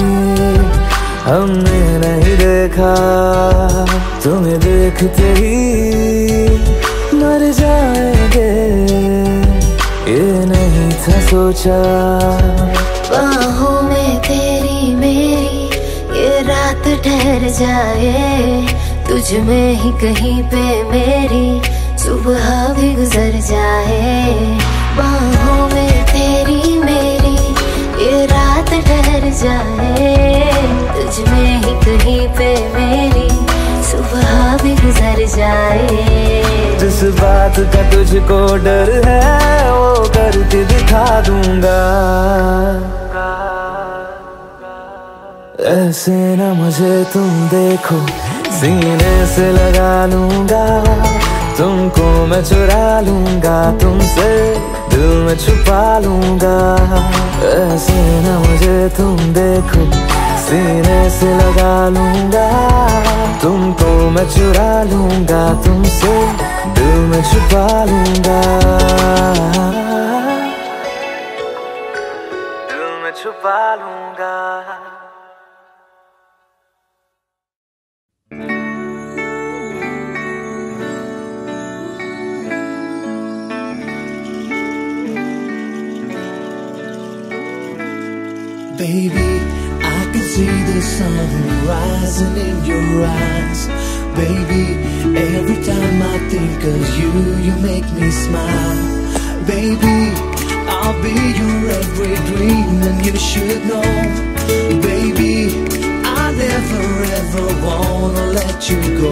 हमने नहीं देखा। तुम्हें देखते ही मर जाएंगे, ये नहीं था सोचा। बाहों में तेरी मेरी ये रात ठहर जाए, तुझ में ही कहीं पे मेरी सुबह भी गुजर जाए। बाहों में तेरी मेरी ये रात ठहर जाए, तुझ में ही कहीं पे मेरी सुबह भी गुजर जाए। जिस बात का तुझको डर है वो करके दिखा दूंगा। ऐसे ना मुझे तुम देखो, सीने से लगा लूंगा तुमको मैं चुरा लूंगा तुमसे दिल में छुपा लूंगा ऐसे न मुझे तुम देखो सीने से लगा लूंगा तुमको मैं चुरा लूंगा तुमसे दिल में छुपा लूंगा दिल में छुपा लूंगा Baby, I can see the sun rising in your eyes. Baby, every time I think of you, you make me smile. Baby, I'll be your every dream and you should know. Baby, I never ever wanna let you go.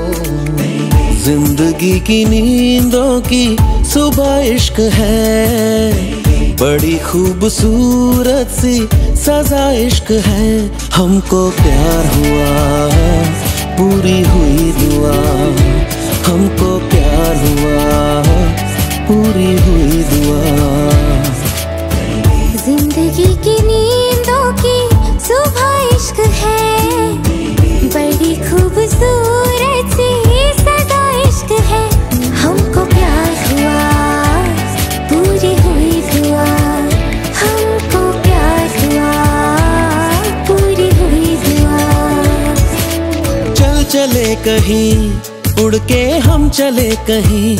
जिंदगी की नींदों की सुबह इश्क है बड़ी खूबसूरत सी सजा इश्क है हमको प्यार हुआ पूरी हुई दुआ हमको प्यार हुआ पूरी हुई दुआ जिंदगी की नींदों की सुबह इश्क है बड़ी खूबसूरत सी सजा इश्क है हमको प्यार हुआ पूरी हुई दुआ हमको प्यार हुआ पूरी हुई दुआ चल चले कहीं उड़ के हम चले कहीं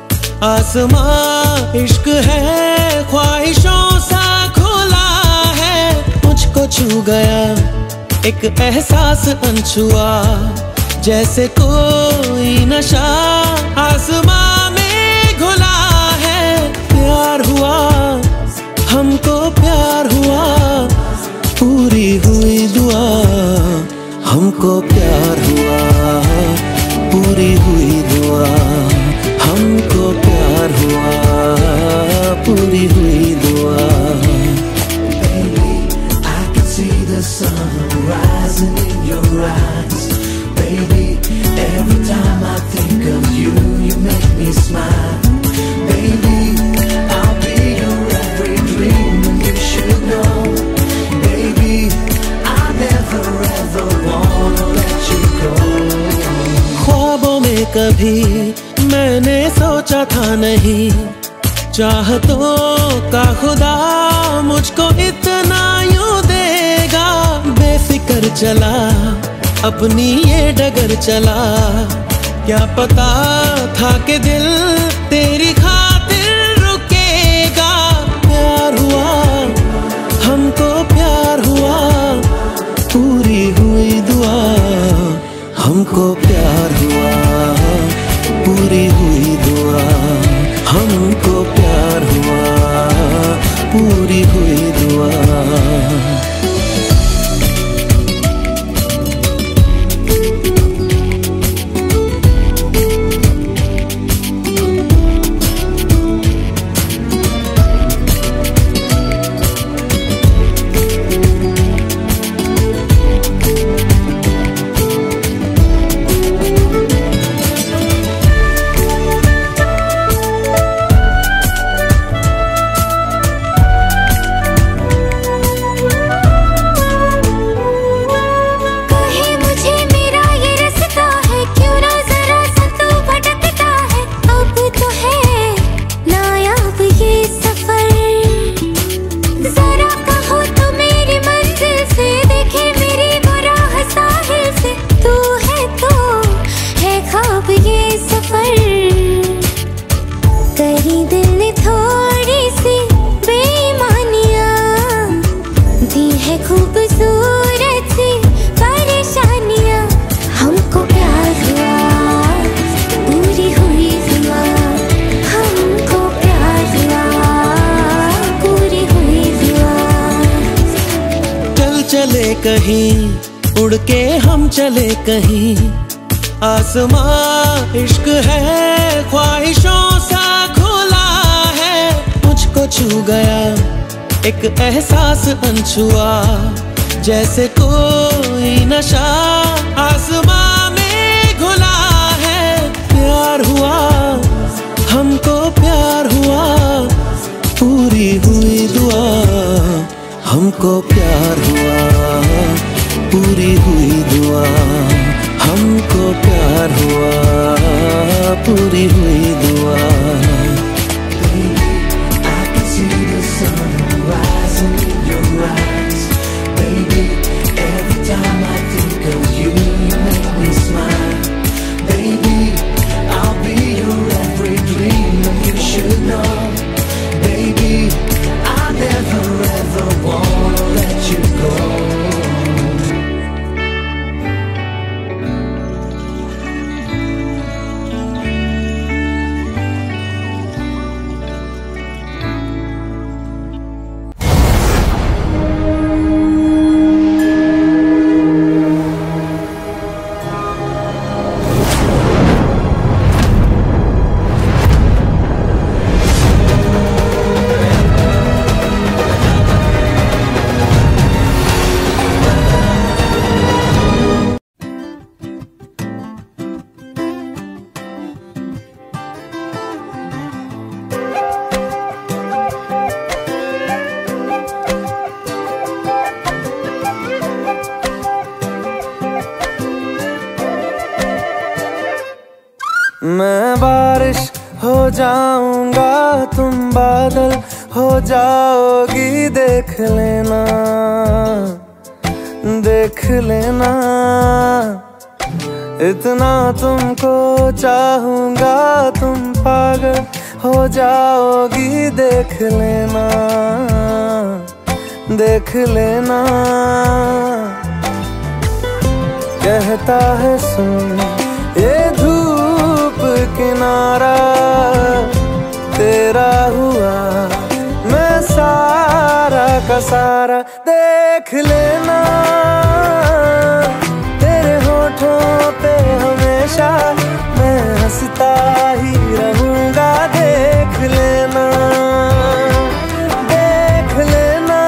आसमां इश्क है ख्वाहिशों सा खुला है मुझको छू गया एक एहसास अनछुआ जैसे कोई नशा आसमां में घुला है प्यार हुआ हमको प्यार हुआ पूरी हुई दुआ हमको प्यार हुआ पूरी हुई दुआ हमको प्यार हुआ पूरी हुई दुआ Baby, I can see the sun rising in your eyes. Baby, every time I think of you, you make me smile. Baby, I'll be your every dream and you should know. Baby, I never ever wanna let you go. ख्वाबों में कभी मैंने सोचा था नहीं चाहतों का खुदा मुझको इतना यूं देगा बेफिक्र चला अपनी ये डगर चला क्या पता था कि दिल तेरी खातिर रुकेगा प्यार हुआ हमको प्यार हुआ पूरी हुई दुआ हमको प्यार हुआ पूरी हुई दुआ हमको प्यार हुआ पूरी हुई दुआ कहीं उड़ के हम चले कहीं आसमां इश्क है ख्वाहिशों सा खुला है मुझको छू गया एक एहसास अनछुआ जैसे कोई नशा आसमां में प्यार हुआ, पूरी हुई दुआ। हमको प्यार हुआ, पूरी हुई दुआ। हमको प्यार हुआ, पूरी हुई दुआ। मैं बारिश हो जाऊंगा, तुम बादल हो जाओगी। देख लेना, देख लेना, इतना तुमको चाहूंगा, तुम पागल हो जाओगी। देख लेना, देख लेना, कहता है सुन ये धूप किनारा तेरा हुआ, मैं सारा का सारा। देख लेना, तेरे होठों पे हमेशा मैं हंसता ही रहूंगा। देख लेना, देख लेना,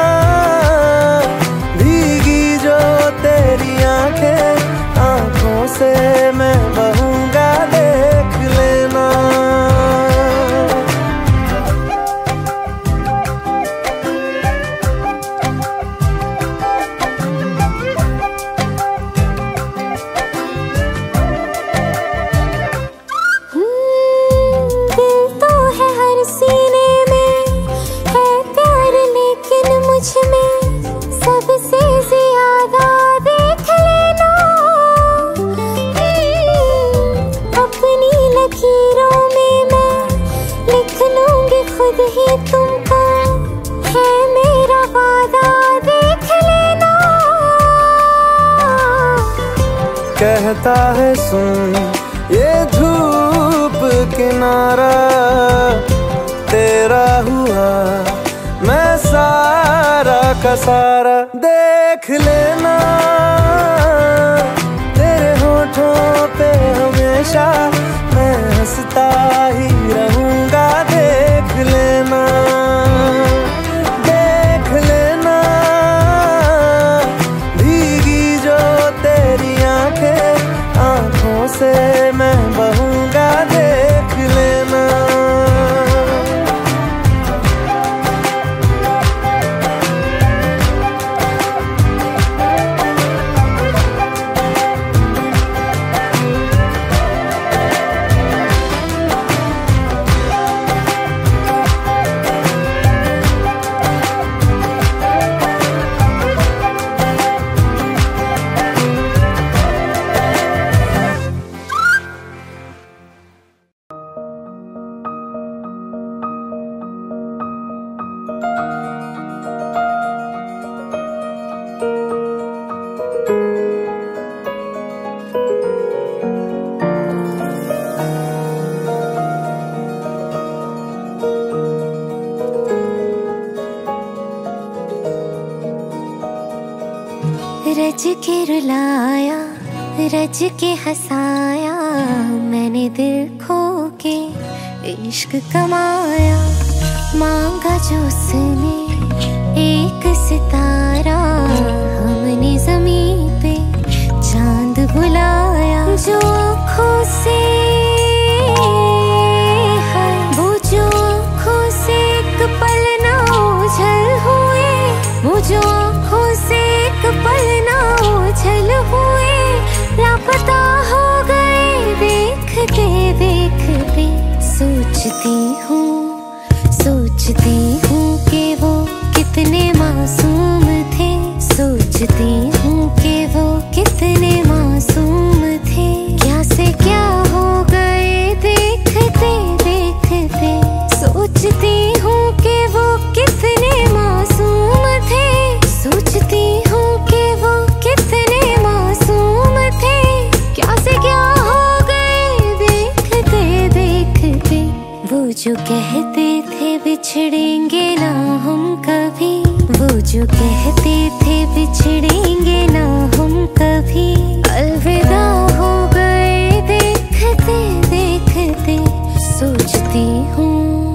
भीगी जो तेरी आंखें, आंखों से मैं बहूंगा। देख लेना, दिल तो है हर सीने में, है प्यार लेकिन मुझ में सबसे ज्यादा। देख लेना, अपनी लकीरों में मैं लिख लूंगी खुद ही तुमको, है मेरा वादा। देख लेना, कहता है सुन ये धूप किनारा तेरा हुआ, मैं सारा का सारा। देख लेना, तेरे होठों पे हमेशा मैं हंसता ही रहूंगा। देख लेना, देख लेना, भीगी जो तेरी आंखें, आंखों से मैं बहूंगा। देख लेना, रज के रुलाया, रज के हंसाया, मैंने दिल खो के इश्क कमाया। मांगा जो उसने एक सितारा, हमने ज़मीं पे चांद बुलाया। जो आँखों से है वो जो सोचती हूँ सोचती हूँ कि वो कितने मासूम थे, सोचती हूँ कि वो कितने मासूम थे। क्या से क्या हो गए देखते देखते, सोचती हूँ कि वो कितने मासूम थे, सोचती हूँ कि वो कितने मासूम थे। क्या से क्या हो गए देखते देखते, वो जो कहते थे बिछड़ेंगे ना हम कभी, वो जो कहते थे बिछड़ेंगे ना हम कभी, अलविदा हो गए देखते देखते। सोचती हूँ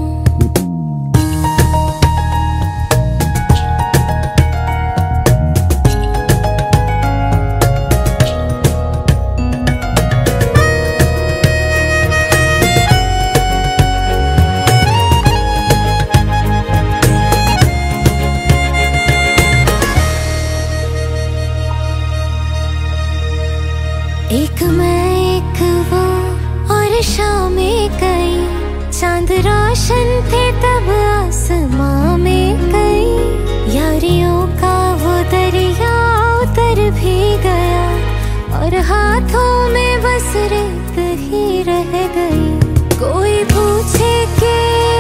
एक मैं एक वो और शामें कई, चांद रोशन थे तब आसमां में कई। यारियों का वो दरिया उतर भी गया और हाथों में बस रेत ही रह गई। कोई पूछे कि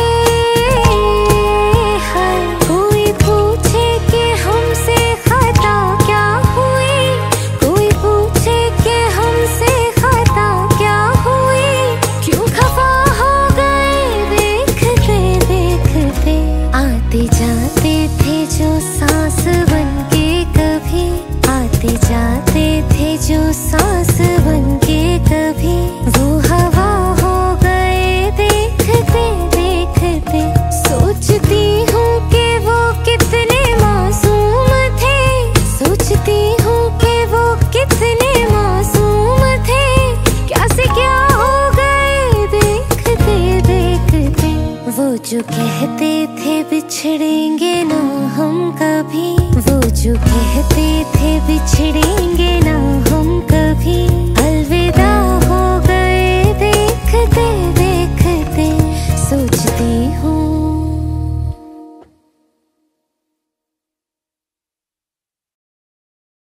हाय, कोई पूछे कि हमसे खता क्या हुई, कोई पूछे कि हमसे खता क्या हुई। क्यों खफा हो गए देखते देखते, आते जाते थे जो सांस बनके कभी, आते जाते थे जो सांस बनके कभी, वो हवा हो गए देखते देखते। सोचती हूँ कि वो कितने मासूम थे, सोचती हूँ कि वो कितने मासूम थे। क्या से क्या हो गए देखते देखते, वो जो कहते थे बिछड़ेंगे ना हम कभी, वो जो कहते थे बिछड़ेंगे